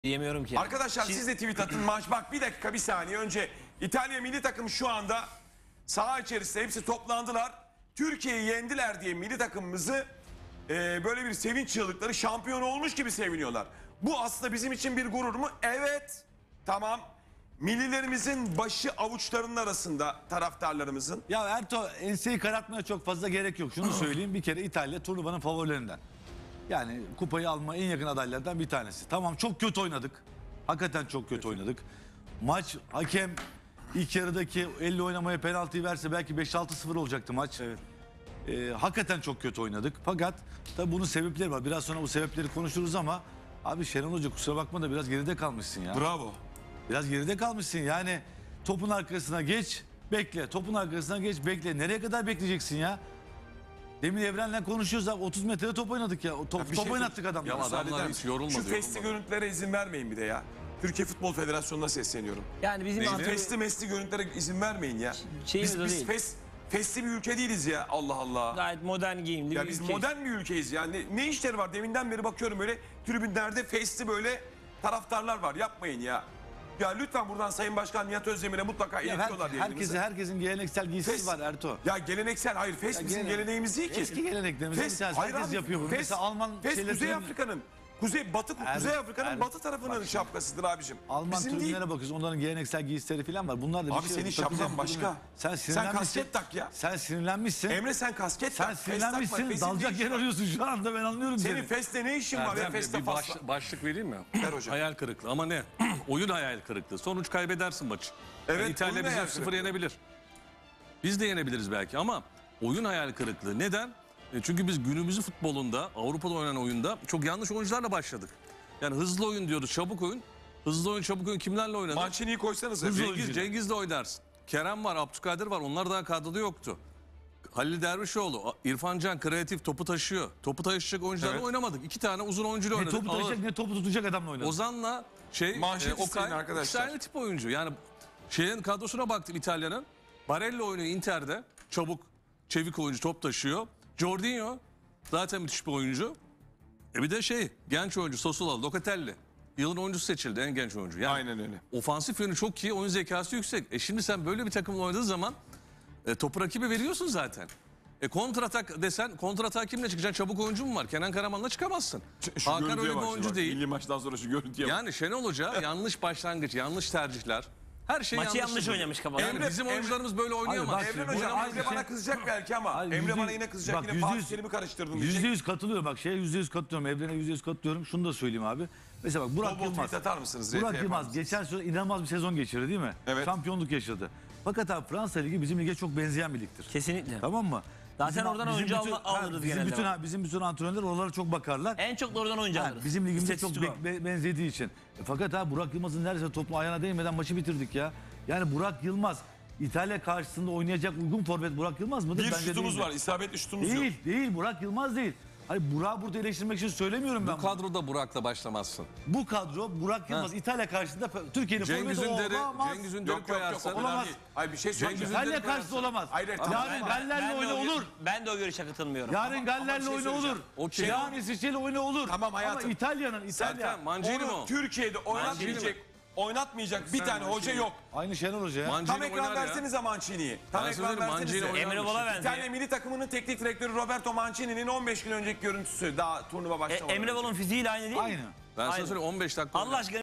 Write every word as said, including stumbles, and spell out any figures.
Diyemiyorum ki. Arkadaşlar siz de tweet atın. Maç bak bir dakika bir saniye önce İtalya milli takımı şu anda saha içerisinde hepsi toplandılar. Türkiye'yi yendiler diye milli takımımızı e, böyle bir sevinç çığlıkları, şampiyon olmuş gibi seviniyorlar. Bu aslında bizim için bir gurur mu? Evet. Tamam. Millilerimizin başı avuçlarının arasında, taraftarlarımızın. Ya Erto, enseyi karartmaya çok fazla gerek yok. Şunu söyleyeyim, bir kere İtalya turnuvanın favorilerinden. Yani kupayı alma en yakın adaylardan bir tanesi. Tamam, çok kötü oynadık. Hakikaten çok kötü oynadık. Maç, hakem ilk yarıdaki elle oynamaya penaltıyı verse belki beş altı sıfır olacaktı maç. Evet. Ee, hakikaten çok kötü oynadık. Fakat tabii bunun sebepleri var. Biraz sonra bu sebepleri konuşuruz ama abi Şenol Hoca kusura bakma da biraz geride kalmışsın ya. Bravo. Biraz geride kalmışsın yani. Topun arkasına geç, bekle. Topun arkasına geç, bekle. Nereye kadar bekleyeceksin ya? Demin Evren'le konuşuyoruz abi. otuz metrede top oynadık ya. Top, Ya top şey oynattık adamları. Ya adamlar hiç yorulmadı. Şu fesli görüntülere izin vermeyin bir de ya. Türkiye Futbol Federasyonu'na sesleniyorum. Yani bizim Şu antrenör- fesli mesli görüntülere izin vermeyin ya. Şeyimiz Biz, o biz değil. fes, fesli bir ülke değiliz ya, Allah Allah. Gayet modern giyimli Ya bir biz ülke. modern bir ülkeyiz ya. Ne, ne işleri var? Deminden beri bakıyorum öyle tribünlerde fesli böyle taraftarlar var. Yapmayın ya. Ya lütfen buradan Sayın Başkan Nihat Özdemir'e mutlaka Ya her, iletiyorlar diye. herkese, herkesin geleneksel giysisi Fes- var Erto. Ya geleneksel, hayır fes Ya bizim gele- geleneğimiz değil ki. Eski geleneklerimizden bir tanesi. hayır Herkes abi, yapıyor bunu. Fes, Mesela Alman fes şeyleri- Kuzey Afrika'nın, Kuzey Batı Er- Kuzey Afrika'nın Er- batı tarafının Bak, şapkasıdır abicim. Alman Bizim tribünlere değil. bakıyoruz. Onların geleneksel giysileri falan var. Bunlar da bir Abi şey senin yok. şapkan Takım başka. yapıyor. Sen Sen sinirlenmişsin. kasket tak ya. Sen sinirlenmişsin. Emre sen kasket Sen tak. fes takma, sinirlenmişsin. fesin Dalacak ne yer işi var? arıyorsun şu anda, ben anlıyorum Senin seni. feste ne işin var ya? Erdem Bey, Feste bir baş, fasla. başlık vereyim mi? Ver hocam. Hayal kırıklığı ama ne? Oyun hayal kırıklığı. Sonuç kaybedersin maçı. Evet, Yani İtalya oyun bizi hayal üç sıfır kırıklığı. yenebilir. Biz de yenebiliriz belki ama oyun hayal kırıklığı. Neden? E çünkü biz günümüzü futbolunda, Avrupa'da oynanan oyunda çok yanlış oyuncularla başladık. Yani hızlı oyun diyoruz, çabuk oyun. Hızlı oyun, çabuk oyun kimlerle oynadı? Mancini'yi koysanız. Hızlı Cengiz. Cengiz, Cengiz'le oynarsın. Kerem var, Abdülkadir var. Onlar daha kadroda yoktu. Halil Dervişoğlu, İrfan Can kreatif, topu taşıyor. Topu taşıyacak oyuncularla Evet. oynamadık. İki tane uzun oyuncuyla Ne oynadık. topu Ağır. taşıyacak ne topu tutacak adamla oynadı. Ozan'la şey Manşet e, isteyin Okay, arkadaşlar. ikisi aynı tip oyuncu. Yani şeyin kadrosuna baktım İtalya'nın. Barella oynuyor Inter'de. Çabuk, çevik oyuncu, top taşıyor. Jorginho zaten müthiş bir oyuncu. E bir de şey genç oyuncu Sosula, Locatelli. Yılın oyuncusu seçildi, en genç oyuncu. Yani Aynen öyle. ofansif yönü çok iyi, oyun zekası yüksek. E şimdi sen böyle bir takımla oynadığın zaman e, topu rakibe veriyorsun zaten. E kontratak desen, kontratak kimle çıkacaksın? Çabuk oyuncu mu var? Kenan Karaman'la çıkamazsın. Şu Hakan görüntüye öyle bir bak, oyuncu bak. değil. Milli maçtan sonra şu görüntüye bak. Yani Şenol Hoca yanlış başlangıç, yanlış tercihler. Her şey Maçı yanlış. yanlış oynamış kafadan. Yani Emre- bizim Emre- oyuncularımız böyle oynayamaz. Hayır, bak Emre şimdi, Hocam, bu aynı Emre bana şey- kızacak belki ama Hayır, Emre yüzde bana yüz- yine kızacak, bak, yine yüzde Fatih yüz- Terim'i karıştırdın Yüzde diyecek. yüz katılıyorum bak, şeye yüzde yüz katılıyorum. Evren'e yüzde yüz katılıyorum. Şunu da söyleyeyim abi. Mesela bak Burak Bol bol Yılmaz. tweet atar mısınız? R T Burak yapar Yılmaz mısınız? geçen sene inanılmaz bir sezon geçirdi değil mi? Evet. Şampiyonluk yaşadı. Fakat abi Fransa Ligi bizim lige çok benzeyen bir ligdir. Kesinlikle. Tamam mı? Zaten oradan oyuncu bütün, alma- alırız bizim genelde. bütün, ha, bizim bütün antrenörler oralara çok bakarlar. En çok da oradan oyuncu Ha, alırız. bizim ligimize çok İstatistik o. be- be- benzediği için. E, fakat ha Burak Yılmaz'ın neredeyse toplu ayağına değmeden maçı bitirdik ya. Yani Burak Yılmaz İtalya karşısında oynayacak uygun forvet Burak Yılmaz mıdır? Bir Bence şutumuz değildir. var, isabetli şutumuz yok. Değil, değil. Burak Yılmaz değil. Hayır, Burak'ı burada eleştirmek için söylemiyorum ben. Bu kadroda Burak'la başlamazsın. Bu kadro Burak Yılmaz İtalya karşısında Türkiye'nin Cengiz forveti Ünder'i, olamaz. Cengiz Ünder'i Yok yok yok, koyarsan. o kadar Olamaz. değil. Hayır bir şey söyleyeceğim. Cengiz İtalya Ünder'i karşısında koyarsan. olamaz. Hayır, hayır, tamam. Yarın Ben- Galler'le ben de oyna o gö- olur. Ben de o görüşe katılmıyorum. Yarın ama Galler'le bir şey oyna olur. söyleyeceğim. O kim? Yarın İsviçre'yle oyna olur. Tamam hayatım. Ama İtalya'nın İtalya. Zaten Mancini mi Onu o? Türkiye'de oynatmayacak, oynatmayacak bir Sen tane hoca Mancini. yok. Aynı Şenol Hoca ya. Mancini Tam ekran oynar ya. versenize Mancini'yi. Tam Ben ekran söylerim, Mancini versenize. oynar. Emre Bol'a İtalya benziyor. milli takımının teknik direktörü Roberto Mancini'nin on beş gün önceki görüntüsü daha turnuva E, başlamadan Emre önce. Bol'un fiziğiyle aynı değil mi? Aynı. Ben sana Aynen. söyleyeyim on beş dakika Allah oynar. aşkına